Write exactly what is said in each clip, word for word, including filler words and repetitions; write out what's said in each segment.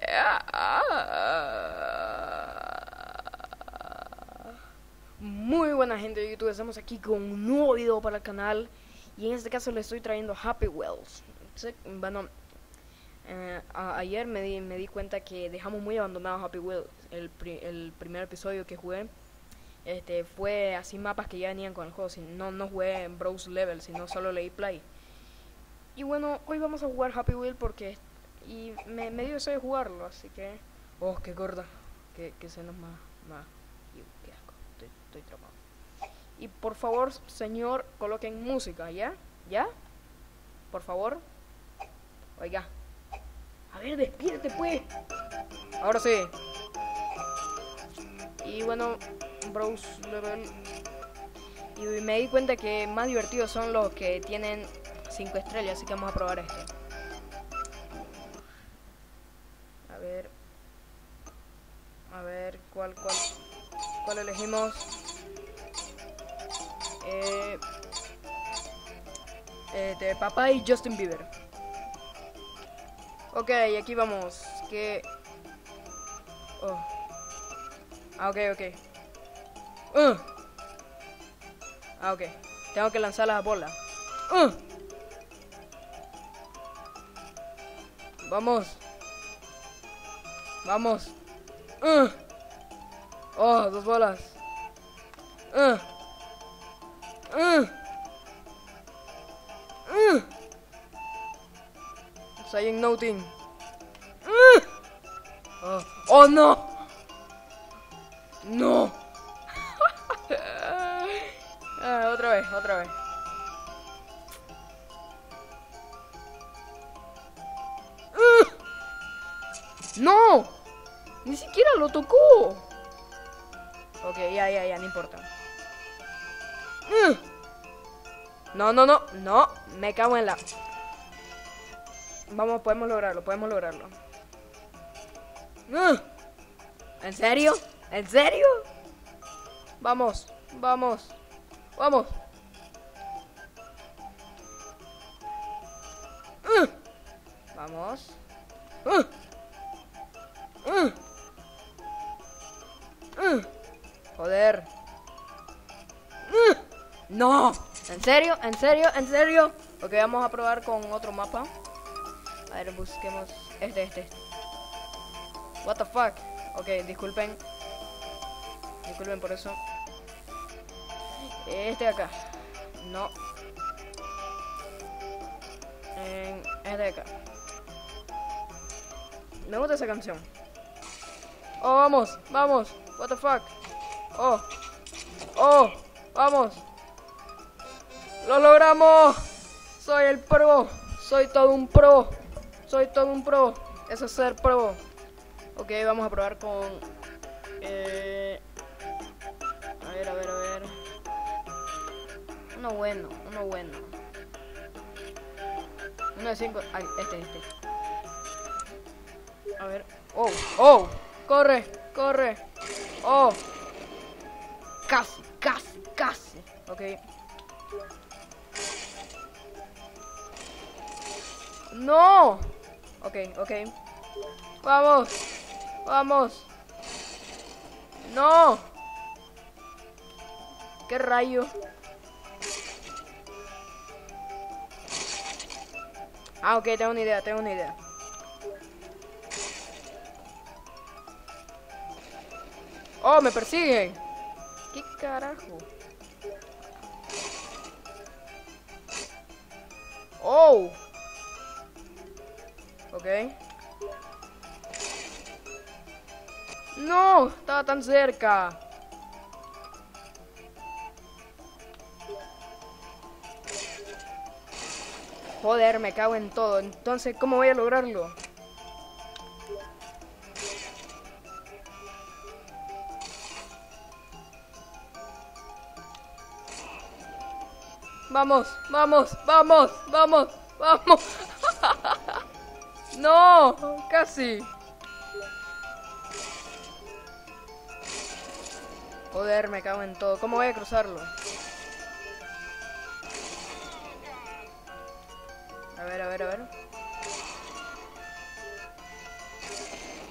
Muy buena gente de YouTube, estamos aquí con un nuevo video para el canal. Y en este caso le estoy trayendo Happy Wheels. Bueno, eh, a, ayer me di, me di cuenta que dejamos muy abandonado Happy Wheels. El, pri, el primer episodio que jugué este, fue así mapas que ya venían con el juego. No, no jugué en Browse Level, sino solo leí Play. Y bueno, hoy vamos a jugar Happy Wheel porque... Y me, me dio deseo de jugarlo, así que... Oh, qué gorda. Que, que se nos más... más. Iu, qué asco. Estoy, estoy traumado. Y por favor, señor, coloquen música, ¿ya? ¿Ya? Por favor. Oiga. A ver, despierte pues. Ahora sí. Y bueno, Browse Level. Y me di cuenta que más divertidos son los que tienen cinco estrellas, así que vamos a probar este. A ver. A ver, ¿cuál, cuál, cuál elegimos? Eh, eh, de papá y Justin Bieber. Ok, aquí vamos. Que... Oh. Ah, ok, ok. Uh. Ah, ok. Tengo que lanzar las bolas. Uh. Vamos. Vamos. Uh. Oh, dos bolas. Uh. Uh. Uh. Saying nothing. Uh. Oh. Oh, no. No. Ah, otra vez, otra vez. Uh. No. Ni siquiera lo tocó. Ok, ya, ya, ya, no importa. Uh. No, no, no, no. Me cago en la... Vamos, podemos lograrlo, podemos lograrlo. Uh. ¿En serio? ¿En serio? Vamos, vamos, vamos. Uh. Vamos. Uh. Uh. Uh. Joder. Uh. No. ¿En serio? ¿En serio? ¿En serio? Ok, vamos a probar con otro mapa. A ver, busquemos este, este. What the fuck. Ok, disculpen. Disculpen por eso. Este de acá. No. En este de acá. Me gusta esa canción. Oh, vamos, vamos. What the fuck. Oh. Oh, vamos. ¡Lo logramos! Soy el pro. Soy todo un pro. Soy todo un pro. Eso es ser pro. Ok, vamos a probar con... Eh... A ver, a ver, a ver. Uno bueno, uno bueno. Uno de cinco... Ay, este, este. A ver. ¡Oh! ¡Oh! ¡Corre! ¡Corre! ¡Oh! Casi, casi, casi. Ok. ¡No! Ok, ok. ¡Vamos! ¡Vamos! ¡No! ¿Qué rayo? Ah, ok, tengo una idea, tengo una idea. ¡Oh, me persiguen! ¿Qué carajo? ¡Oh! Ok. ¡No! Estaba tan cerca. Joder, me cago en todo. Entonces, ¿cómo voy a lograrlo? Vamos, vamos, vamos, vamos, vamos. No, casi. Joder, me cago en todo. ¿Cómo voy a cruzarlo? A ver, a ver, a ver.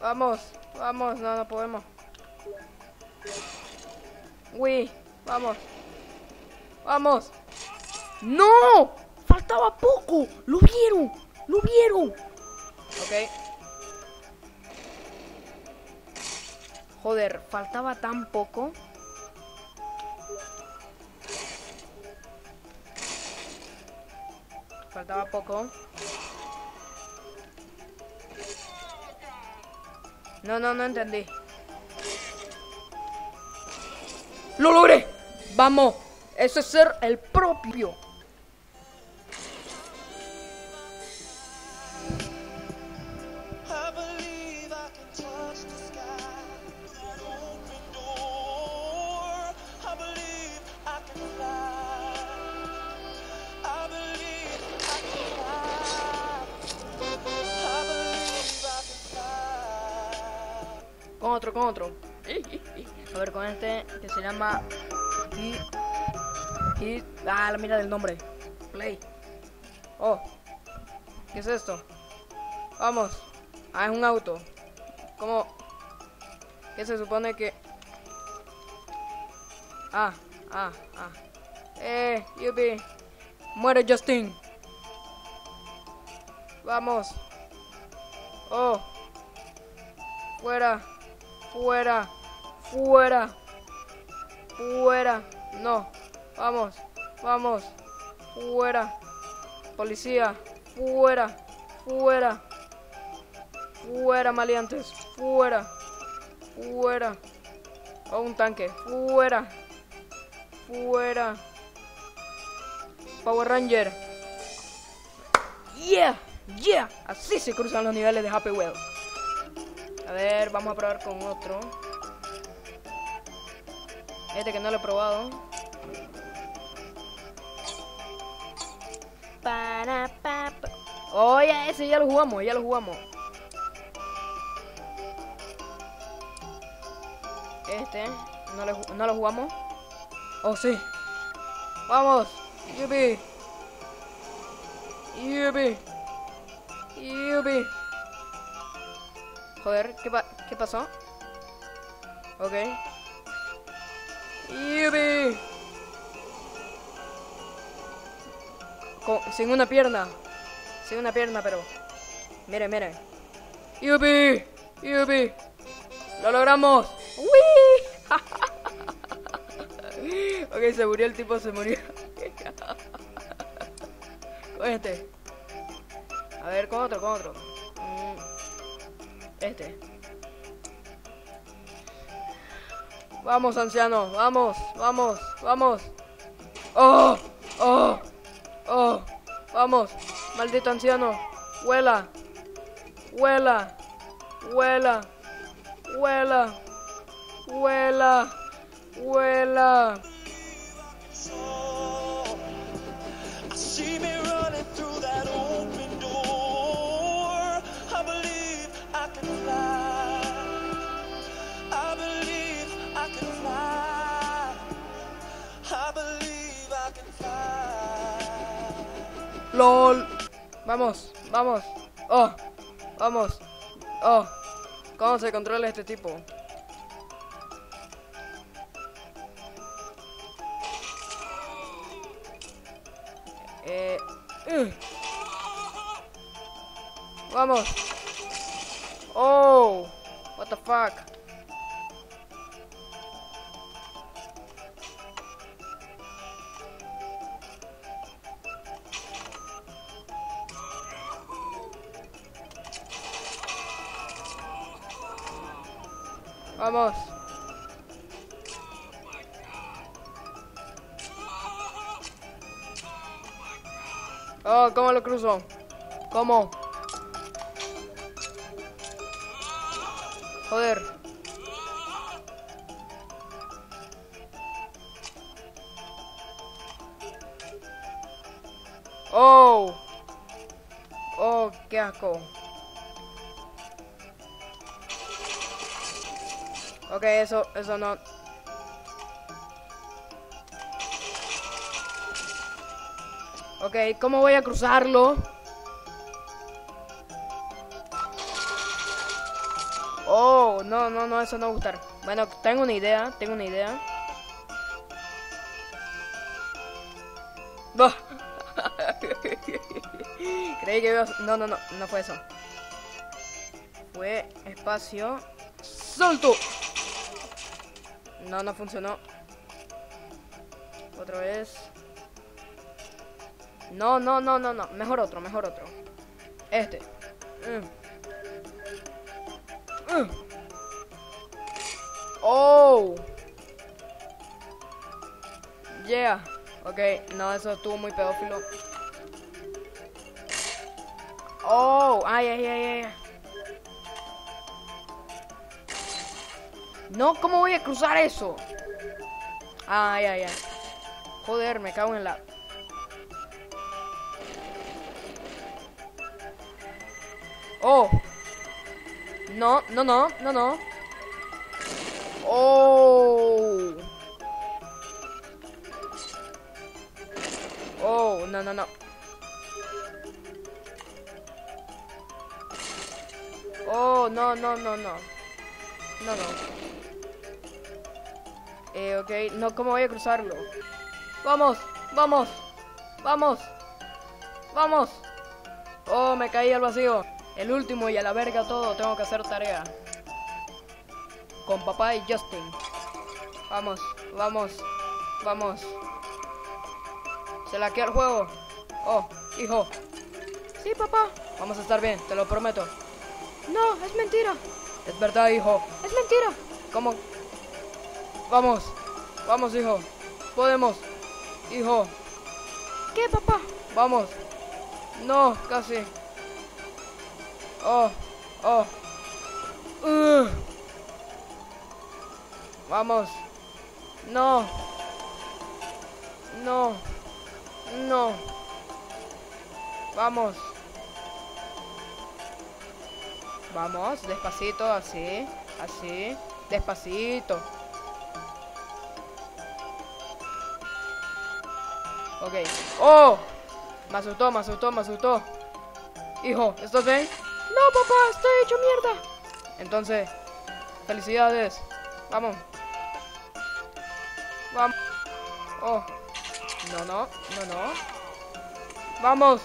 Vamos, vamos, no, no podemos. Uy, vamos. Vamos. ¡No! Faltaba poco. Lo vieron, lo vieron. Ok. Joder, faltaba tan poco. Faltaba poco. No, no, no entendí. ¡Lo logré! ¡Vamos! Eso es ser el propio. Con otro, con otro. A ver, con este que se llama Hit. Hit. Ah, la mira del nombre. Play. Oh. ¿Qué es esto? Vamos. Ah, es un auto. ¿Cómo? ¿Qué se supone que? Ah, ah, ah. Eh, yupi. Muere Justin. Vamos. Oh. Fuera. Fuera. Fuera. Fuera. No. Vamos. Vamos. Fuera. Policía. Fuera. Fuera. Fuera, maleantes. Fuera. Fuera. Oh, un tanque. Fuera. Fuera. Power Ranger. Yeah. Yeah. Así se cruzan los niveles de Happy Wheels. A ver, vamos a probar con otro. Este que no lo he probado. Para, pa, pa. Oh, ya ese ya lo jugamos, ya lo jugamos. Este, no lo, no lo jugamos. Oh, sí. Vamos. Yupi. Yupi. Yupi. Joder, ¿qué, pa ¿qué pasó? Ok. Yupi. Con, sin una pierna. Sin una pierna, pero... Mire, mire. Yupi. Yupi. Lo logramos. ¡Uy! Ok, se murió el tipo, se murió. Con este. A ver, con otro, con otro. Este. Vamos, anciano. Vamos, vamos, vamos. ¡Oh! ¡Oh! ¡Oh! Vamos. Maldito anciano. Vuela. Vuela. Vuela. Vuela. Vuela. Vuela. LOL. Vamos, vamos. Oh, vamos. Oh, ¿cómo se controla este tipo? Eh, uh. Vamos. Oh, what the fuck. Vamos. Oh, ¿cómo lo cruzo? ¿Cómo? Joder. Oh. Oh, qué asco. Ok, eso, eso no. Ok, ¿cómo voy a cruzarlo? Oh, no, no, no, eso no va a gustar. Bueno, tengo una idea, tengo una idea. No. Creí que iba a... No, no, no, no fue eso. Fue espacio. ¡Salto! No, no funcionó. Otra vez. No, no, no, no, no. Mejor otro, mejor otro. Este. Mm. Mm. Oh. Yeah. Ok, no, eso estuvo muy pedófilo. Oh, ay, ay, ay, ay. No, ¿cómo voy a cruzar eso? Ay, ay, ay. Joder, me cago en la... Oh. No, no, no, no, no. Oh. Oh, no, no, no. Oh, no, no, no, no. No, no. Eh, ok. No, ¿cómo voy a cruzarlo? Vamos, vamos, vamos, vamos. Oh, me caí al vacío. El último y a la verga todo. Tengo que hacer tarea. Con papá y Justin. Vamos, vamos, vamos. Se la queda el juego. Oh, hijo. Sí, papá. Vamos a estar bien, te lo prometo. No, es mentira. Es verdad, hijo. Es mentira. ¿Cómo? Vamos, vamos, hijo. Podemos. Hijo. ¿Qué, papá? Vamos. No, casi. Oh, oh. Uh. Vamos. No. No. No. Vamos. Vamos, despacito, así, así, despacito. Ok. ¡Oh! Me asustó, me asustó, me asustó. Hijo, ¿estás bien? No, papá, estoy hecho mierda. Entonces, felicidades. Vamos. Vamos. Oh. No, no, no, no. Vamos.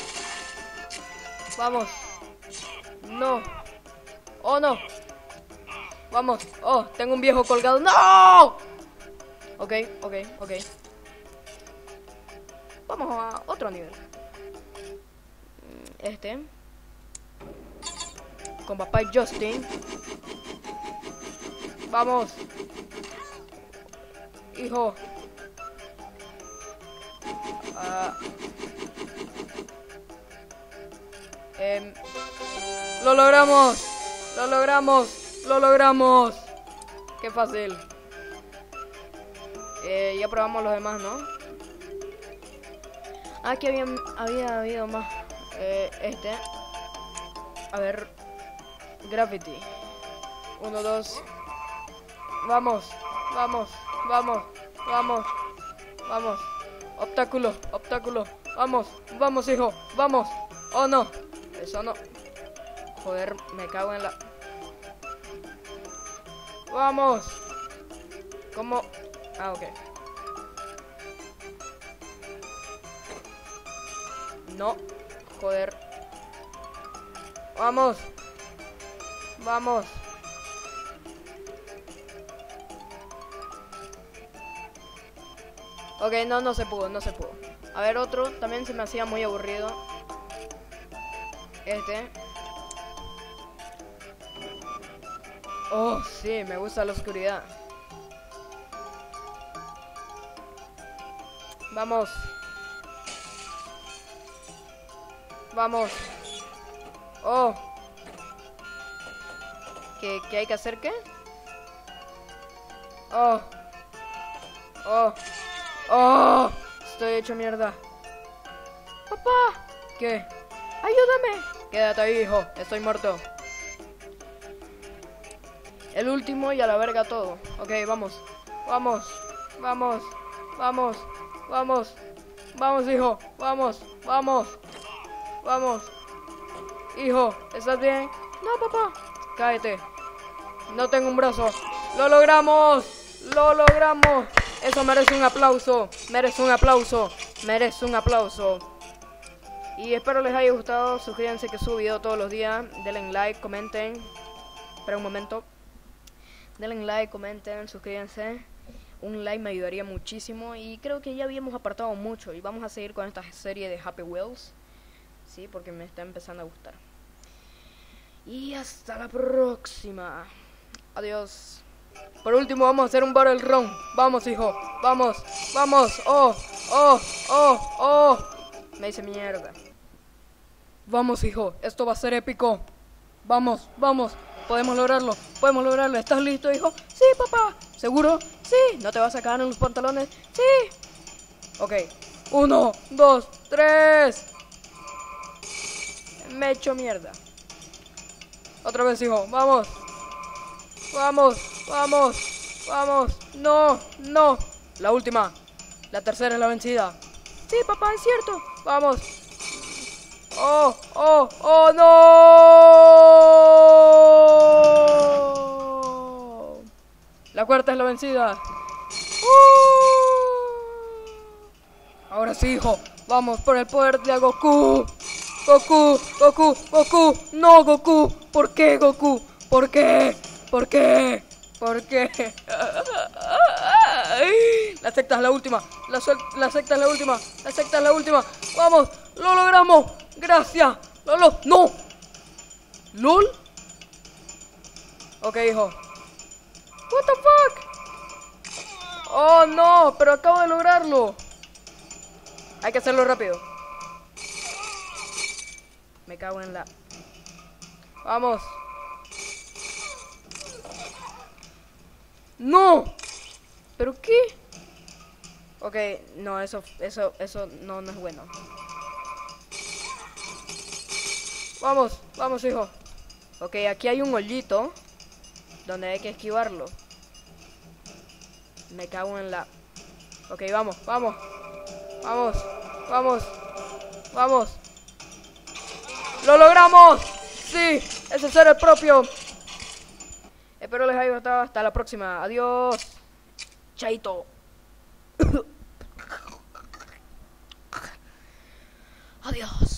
Vamos. No. Oh, no. Vamos. Oh, tengo un viejo colgado. ¡No! Ok, ok, ok. Vamos a otro nivel. Este. Con papá y Justin. Vamos. Hijo. Uh, eh, ¡Lo logramos! ¡Lo logramos! ¡Lo logramos! ¡Qué fácil! Eh, ya probamos los demás, ¿no? Aquí había, había habido más. Eh, este. A ver. Graffiti. Uno, dos. Vamos, vamos, vamos, vamos, vamos. Obstáculo, obstáculo. Vamos, vamos, hijo, vamos. Oh, no. Eso no. Joder, me cago en la... Vamos. ¿Cómo? Ah, ok. No. Joder. Vamos. Vamos. Ok, no, no se pudo, no se pudo. A ver, otro. También se me hacía muy aburrido. Este. Oh, sí, me gusta la oscuridad. Vamos. Vamos. Oh. ¿Qué, qué hay que hacer, qué? Oh. Oh. Oh. Estoy hecho mierda. Papá. ¿Qué? Ayúdame. Quédate ahí, hijo. Estoy muerto. El último y a la verga todo. Ok, vamos. Vamos. Vamos. Vamos. Vamos. Vamos, hijo. Vamos. Vamos. Vamos. Hijo, ¿estás bien? No, papá. Cállate. No tengo un brazo. ¡Lo logramos! ¡Lo logramos! Eso merece un aplauso. Merece un aplauso. Merece un aplauso. Y espero les haya gustado. Suscríbanse que subo video todos los días. Denle like, comenten. Espera un momento. Denle like, comenten, suscríbanse. Un like me ayudaría muchísimo. Y creo que ya habíamos apartado mucho. Y vamos a seguir con esta serie de Happy Wheels. Sí, porque me está empezando a gustar. Y hasta la próxima. Adiós. Por último vamos a hacer un Battle Run. Vamos, hijo. Vamos, vamos. Oh, oh, oh, oh. Me hice mierda. Vamos, hijo. Esto va a ser épico. Vamos, vamos. Podemos lograrlo. Podemos lograrlo. ¿Estás listo, hijo? Sí, papá. ¿Seguro? Sí. ¿No te vas a caer en los pantalones? Sí. Ok. Uno, dos, tres. Me he hecho mierda. Otra vez, hijo. Vamos. Vamos. Vamos. Vamos. No. No. La última. La tercera es la vencida. Sí, papá, es cierto. Vamos. Oh, oh, oh, no. La cuarta es la vencida. Uh. Ahora sí, hijo. Vamos por el poder de Goku. Goku, Goku, Goku. No, Goku. ¿Por qué, Goku? ¿Por qué? ¿Por qué? ¿Por qué? La secta es la última. La, la secta es la última. La secta es la última. Vamos, lo logramos. Gracias. Lolo. No. ¿Lol? Ok, hijo. What the fuck? Oh, no. Pero acabo de lograrlo. Hay que hacerlo rápido. Me cago en la... Vamos. ¡No! ¿Pero qué? Ok, no, eso, eso, eso no, no es bueno. Vamos, vamos, hijo. Ok, aquí hay un hoyito donde hay que esquivarlo. Me cago en la... Ok, vamos, vamos. Vamos, vamos. Vamos. ¡Lo logramos! ¡Sí! ¡Ese ser el propio! Espero les haya gustado. Hasta la próxima. Adiós. Chaito. Adiós.